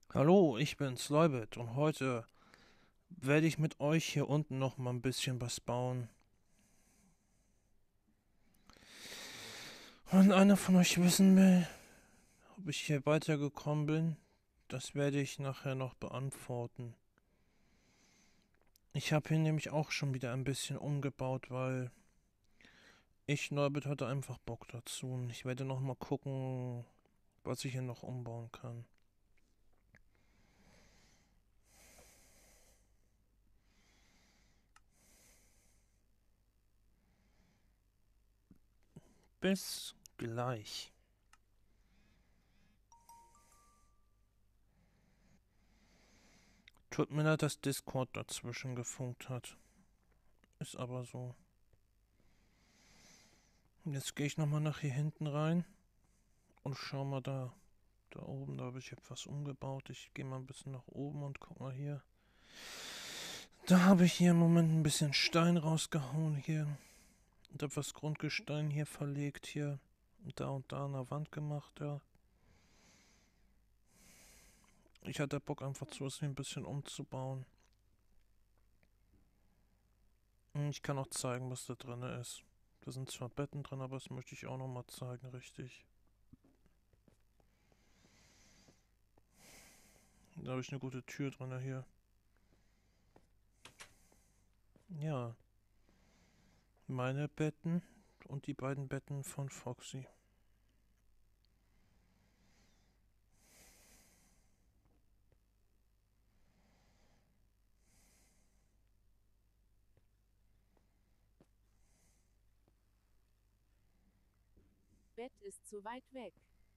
Hallo, ich bin's, Leubet, und heute werde ich mit euch hier unten noch mal ein bisschen was bauen. Wenn einer von euch wissen will, ob ich hier weitergekommen bin, das werde ich nachher noch beantworten. Ich habe hier nämlich auch schon wieder ein bisschen umgebaut, weil Leubet, hatte einfach Bock dazu. Und ich werde noch mal gucken, was ich hier noch umbauen kann. Bis gleich. Tut mir leid, dass Discord dazwischen gefunkt hat. Ist aber so. Jetzt gehe ich nochmal nach hier hinten rein und schau mal da. Da oben, da habe ich etwas umgebaut. Ich gehe mal ein bisschen nach oben und guck mal hier. Da habe ich hier im Moment ein bisschen Stein rausgehauen hier. Und etwas Grundgestein hier verlegt hier. Und da an der Wand gemacht, ja. Ich hatte Bock einfach zu es ein bisschen umzubauen. Und ich kann auch zeigen, was da drin ist. Da sind zwar Betten drin, aber das möchte ich auch nochmal zeigen, richtig. Da habe ich eine gute Tür drin hier. Ja, meine Betten und die beiden Betten von Foxy. Bett ist zu weit weg.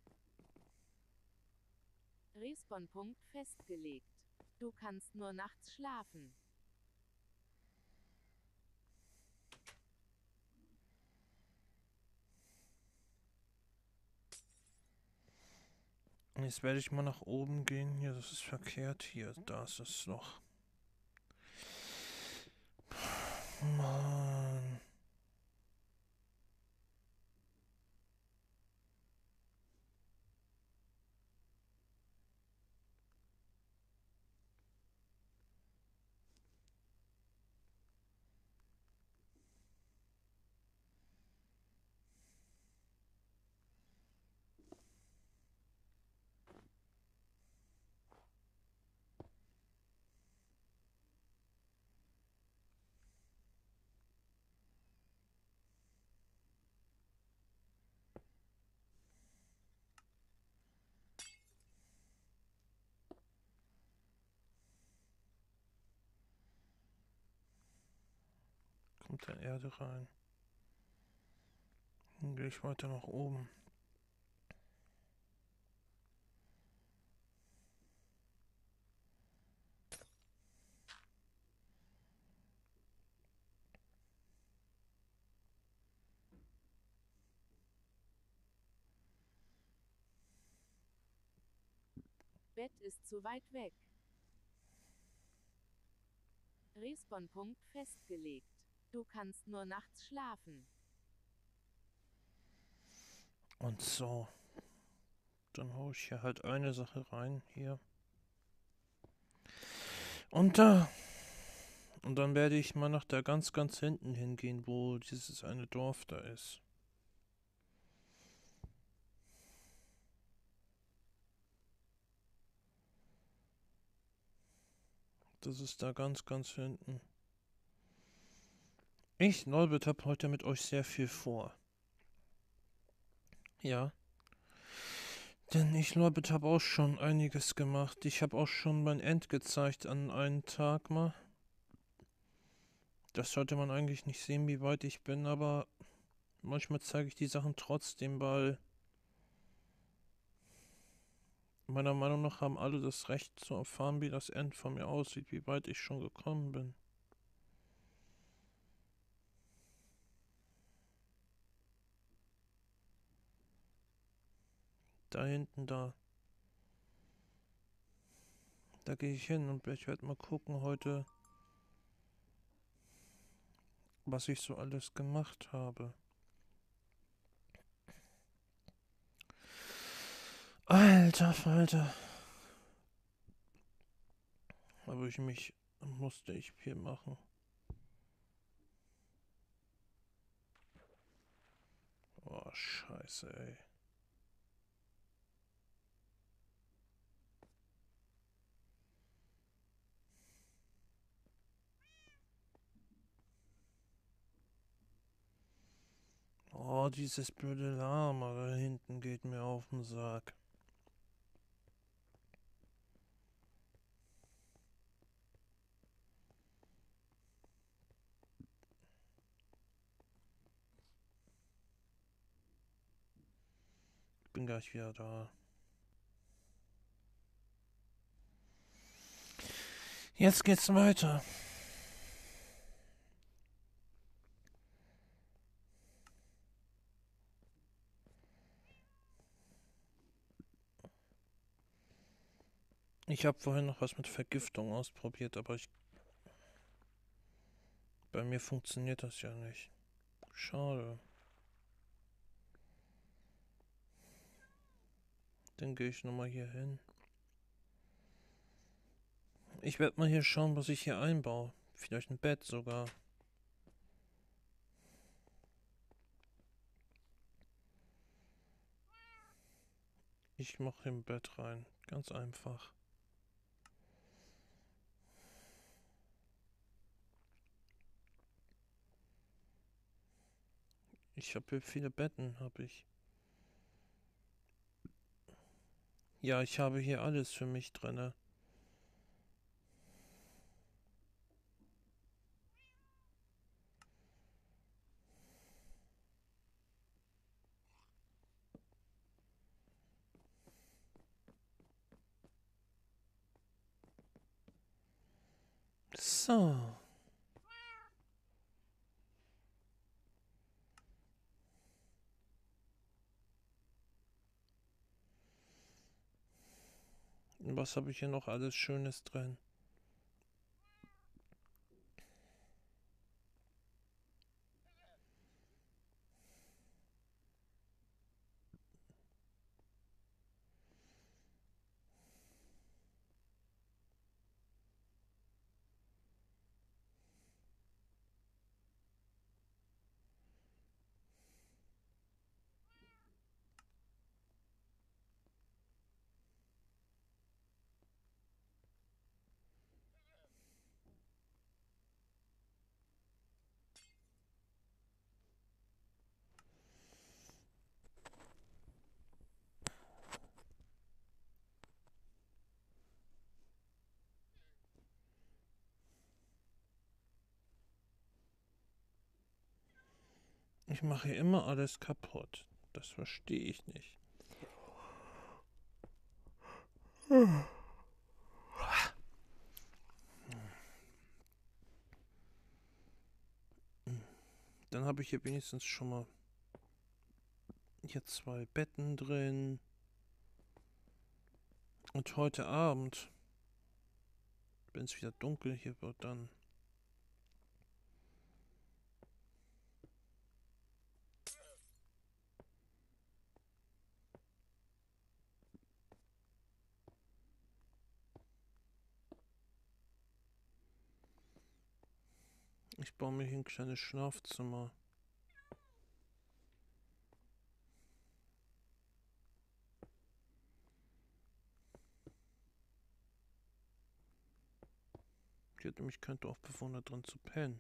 Respawn-Punkt festgelegt. Du kannst nur nachts schlafen. Jetzt werde ich mal nach oben gehen. Hier, das ist verkehrt. Hier, da ist das Loch. Mann. Kommt da Erde rein. Dann gehe ich weiter nach oben. Bett ist zu weit weg. Respawn-Punkt festgelegt. Du kannst nur nachts schlafen. Und so. Dann haue ich hier halt eine Sache rein. Hier. Und da. Und dann werde ich mal nach da ganz hinten hingehen, wo dieses eine Dorf da ist. Das ist da ganz hinten. Ich, Norbert, habe heute mit euch sehr viel vor. Ja. Denn ich, Norbert, habe auch schon einiges gemacht. Ich habe auch schon mein End gezeigt an einem Tag mal. Das sollte man eigentlich nicht sehen, wie weit ich bin, aber manchmal zeige ich die Sachen trotzdem, weil meiner Meinung nach haben alle das Recht zu erfahren, wie das End von mir aussieht, wie weit ich schon gekommen bin. Da hinten, da. Da gehe ich hin und ich werde mal gucken heute, was ich so alles gemacht habe. Alter Falter. musste ich viel machen. Oh, scheiße, ey. Oh, dieses blöde Lama da hinten geht mir auf den Sack. Bin gleich wieder da. Jetzt geht's weiter. Ich habe vorhin noch was mit Vergiftung ausprobiert, aber bei mir funktioniert das ja nicht. Schade. Dann gehe ich nochmal hier hin. Ich werde mal hier schauen, was ich hier einbaue. Vielleicht ein Bett sogar. Ich mache ein Bett rein. Ganz einfach. Ich habe hier viele Betten, habe ich. Ja, ich habe hier alles für mich drinne. So. Und was habe ich hier noch alles Schönes drin? Ich mache hier immer alles kaputt. Das verstehe ich nicht. Dann habe ich hier wenigstens schon mal hier 2 Betten drin. Und heute Abend, wenn es wieder dunkel hier wird, dann ich baue mir hier ein kleines Schlafzimmer. Hier hat nämlich kein Dorfbewohner drin zu pennen.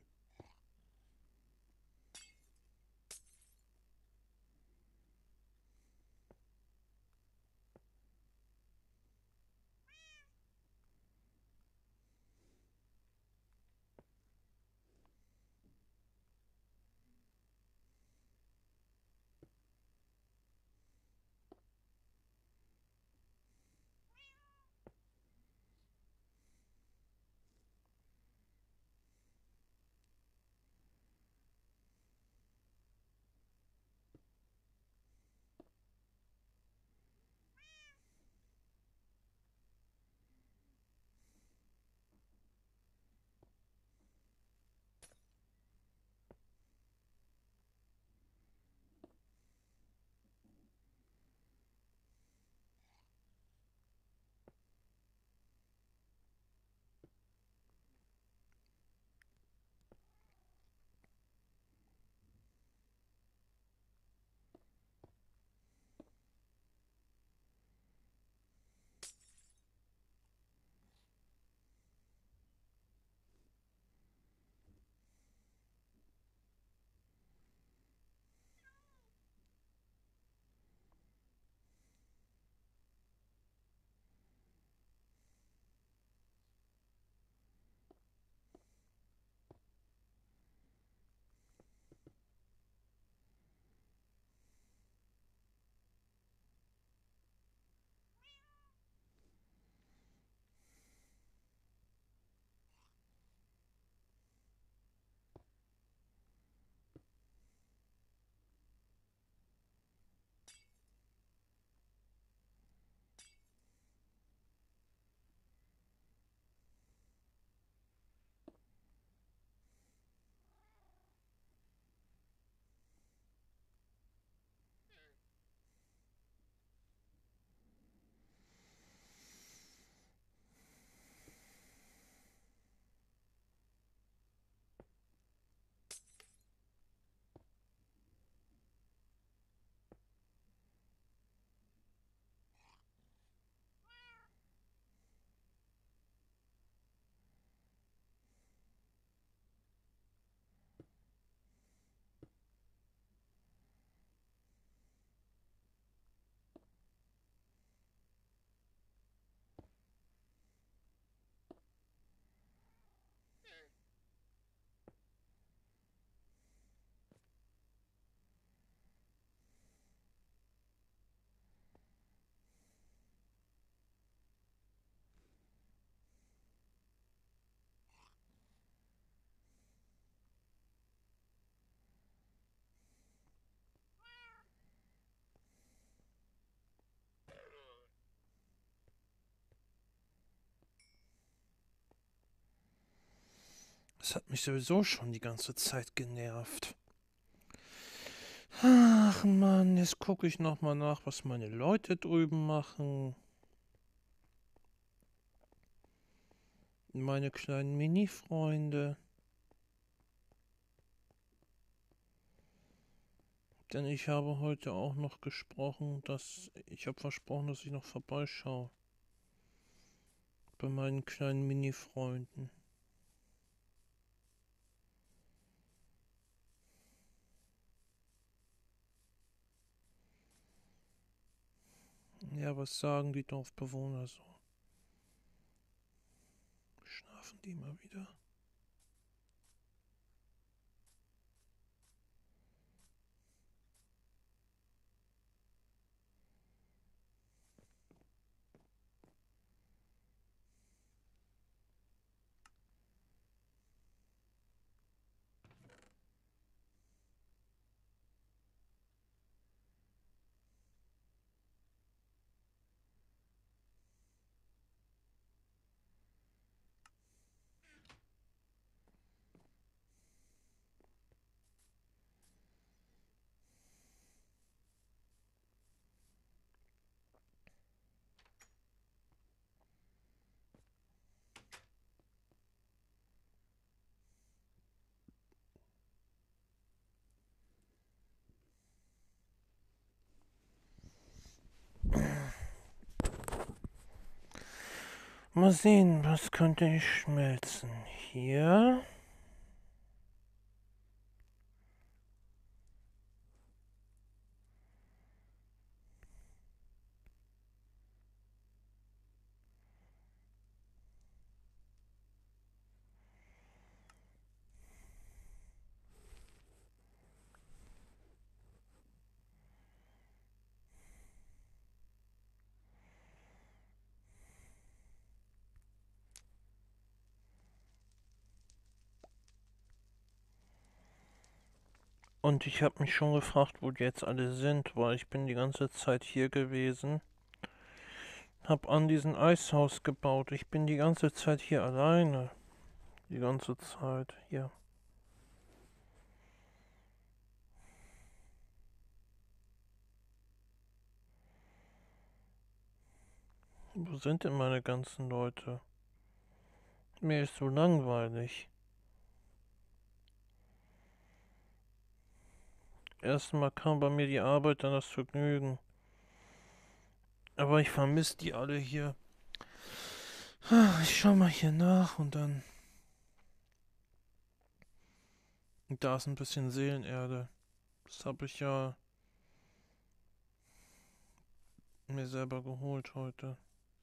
Das hat mich sowieso schon die ganze Zeit genervt. Ach Mann, jetzt gucke ich nochmal nach, was meine Leute drüben machen. Meine kleinen Mini-Freunde. Denn ich habe heute auch noch gesprochen, ich habe versprochen, dass ich noch vorbeischaue. Bei meinen kleinen Mini-Freunden. Ja, was sagen die Dorfbewohner so? Schlafen die mal wieder? Mal sehen, was könnte ich schmelzen? Hier. Und ich habe mich schon gefragt, wo die jetzt alle sind, weil ich bin die ganze Zeit hier gewesen. Hab an diesem Eishaus gebaut. Ich bin die ganze Zeit hier alleine. Die ganze Zeit hier. Wo sind denn meine ganzen Leute? Mir ist so langweilig. Erstmal kam bei mir die Arbeit, dann das Vergnügen. Aber ich vermisse die alle hier. Ich schau mal hier nach und dann. Da ist ein bisschen Seelenerde. Das habe ich ja mir selber geholt heute.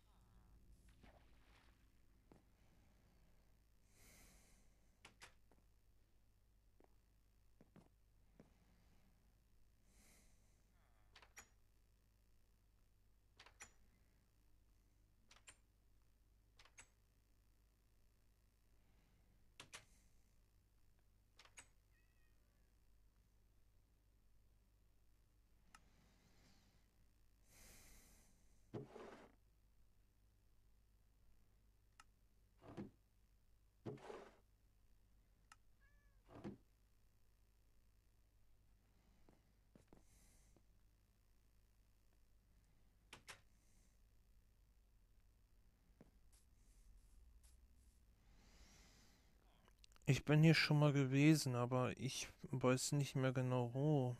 Ich bin hier schon mal gewesen, aber ich weiß nicht mehr genau wo.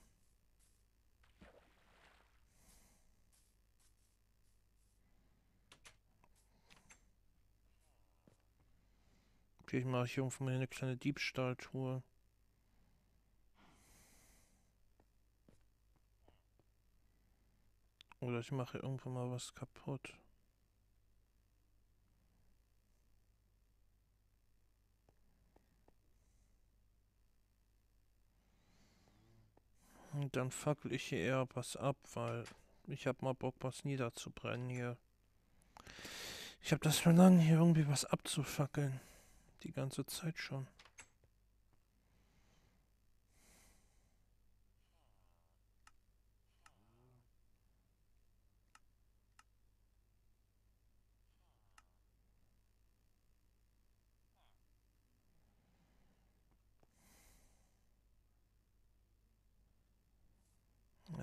Vielleicht mache ich irgendwann mal eine kleine Diebstahltour. Oder ich mache irgendwann mal was kaputt. Und dann fackel ich hier eher was ab, weil ich hab mal Bock, was niederzubrennen hier. Ich hab das Verlangen, hier irgendwie was abzufackeln. Die ganze Zeit schon.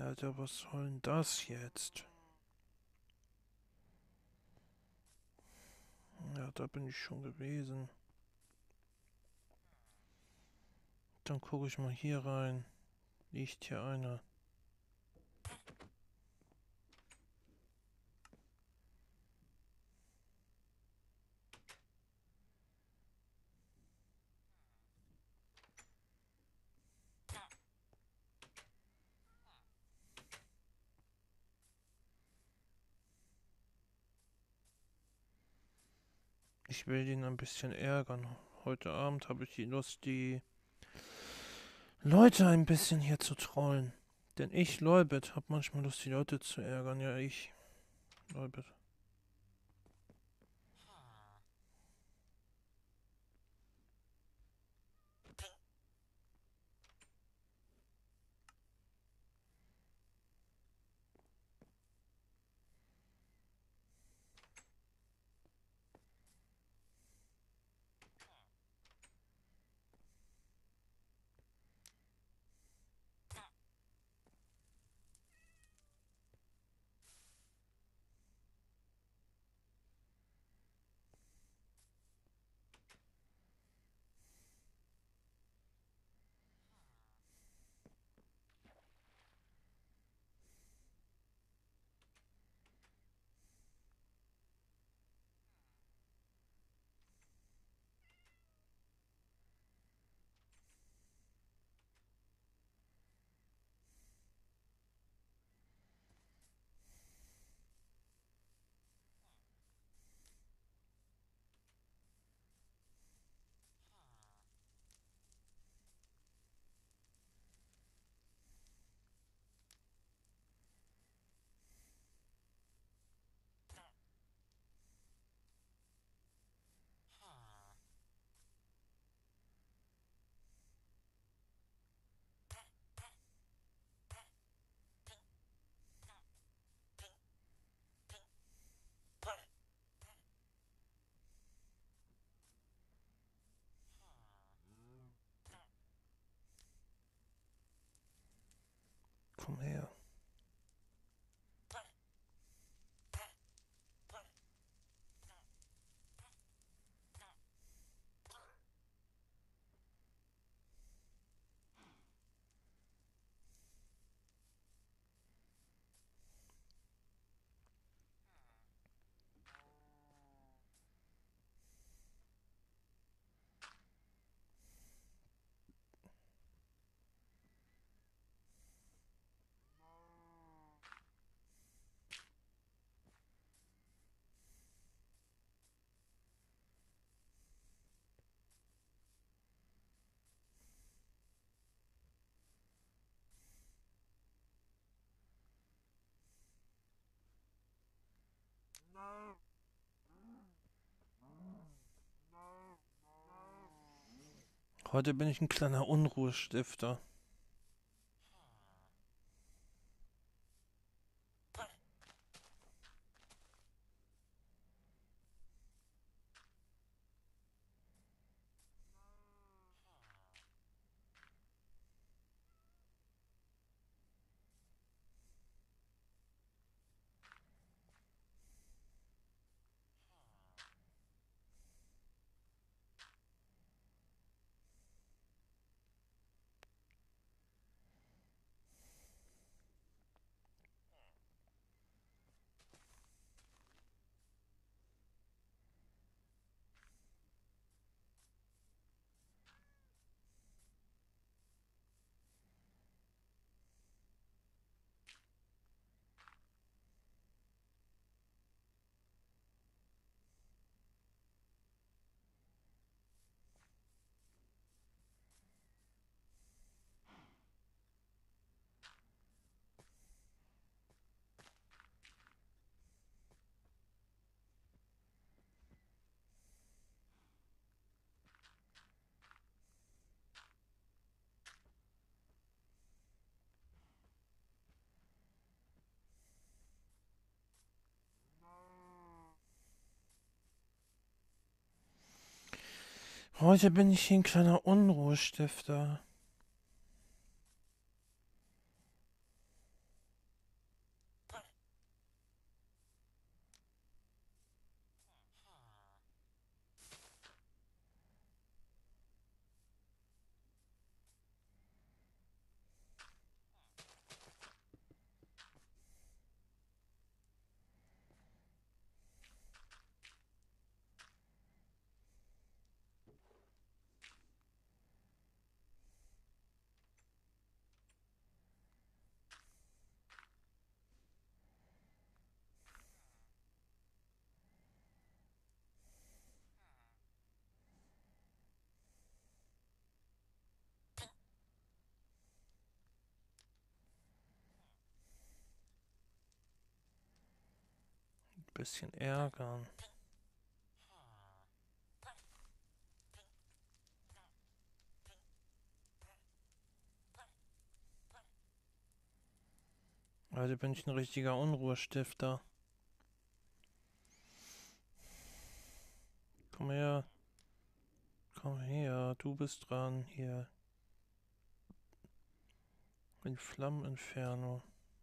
Alter, was soll denn das jetzt? Ja, da bin ich schon gewesen. Dann gucke ich mal hier rein. Liegt hier einer? Ich will ihn ein bisschen ärgern. Heute Abend habe ich die Lust, die Leute ein bisschen hier zu trollen. Denn ich, Leubit, habe manchmal Lust, die Leute zu ärgern. Ja, ich, Leubit. Komm her. Heute bin ich ein kleiner Unruhestifter. Heute bin ich ein kleiner Unruhestifter. 。 . 。 . 。 . 。 . . . . . . . . . . . . . . . . . . . . . . . . . . . . . . . . . . . . . . . . . . . . . . . . bisschen ärgern. Heute bin ich ein richtiger Unruhestifter. Komm her. Komm her, du bist dran. Hier. Ein Flammeninferno.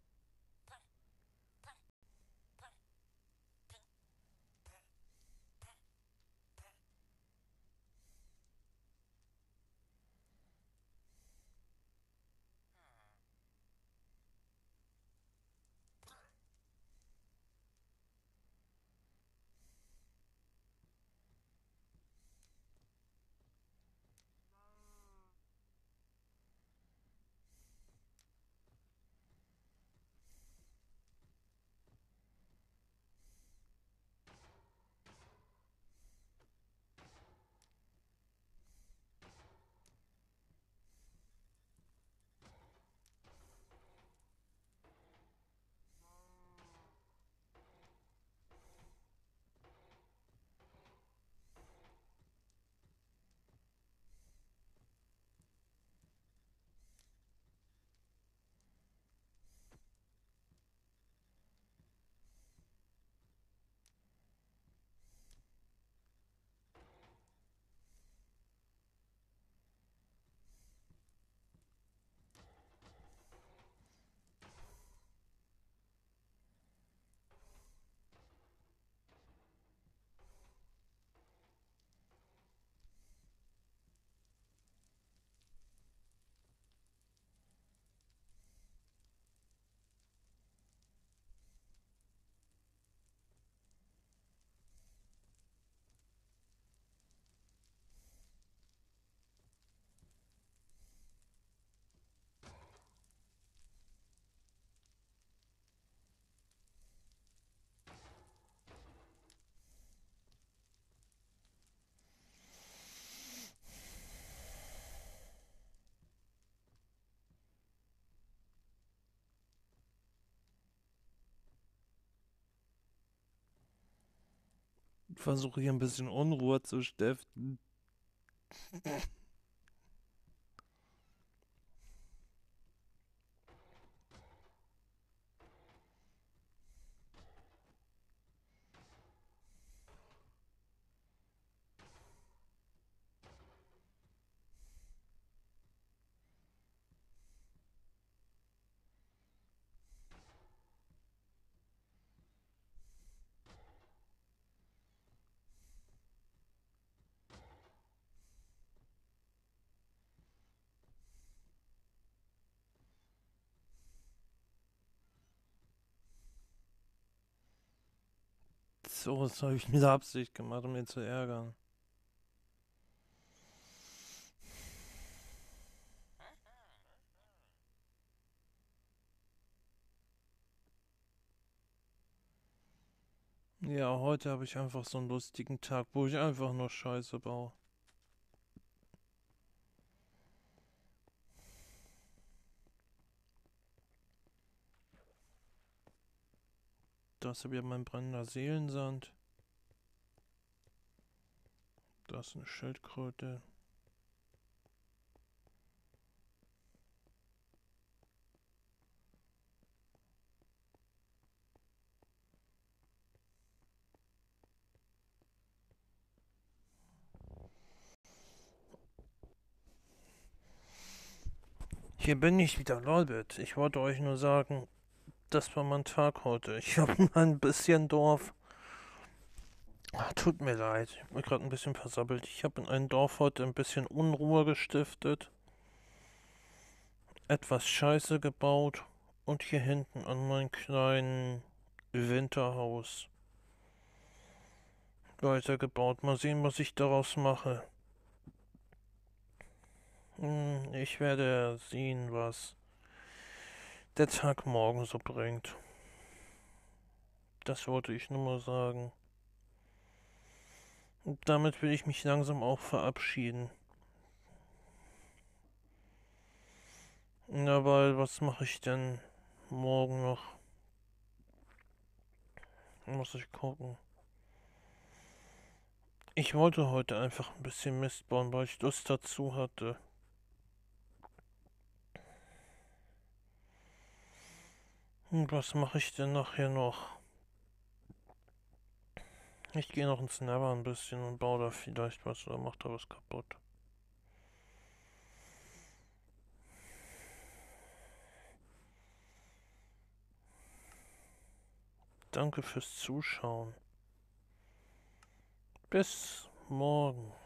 Ich versuche hier ein bisschen Unruhe zu stiften. So, das habe ich mit Absicht gemacht, um ihn zu ärgern. Ja, heute habe ich einfach so einen lustigen Tag, wo ich einfach nur Scheiße baue. Das ist wieder mein brennender Seelensand. Das ist eine Schildkröte. Hier bin ich wieder, Lolbit. Ich wollte euch nur sagen, das war mein Tag heute. Ich habe ein bisschen Dorf. Tut mir leid, ich bin gerade ein bisschen versabbelt. Ich habe in einem Dorf heute ein bisschen Unruhe gestiftet, etwas Scheiße gebaut und hier hinten an meinem kleinen Winterhaus weitergebaut. Mal sehen, was ich daraus mache. Ich werde sehen, was der Tag morgen so bringt. Das wollte ich nur mal sagen. Und damit will ich mich langsam auch verabschieden. Na, weil was mache ich denn morgen noch? Muss ich gucken. Ich wollte heute einfach ein bisschen Mist bauen, weil ich Lust dazu hatte. Und was mache ich denn nachher noch? Ich gehe noch ins Nether ein bisschen und baue da vielleicht was oder mache da was kaputt. Danke fürs Zuschauen. Bis morgen.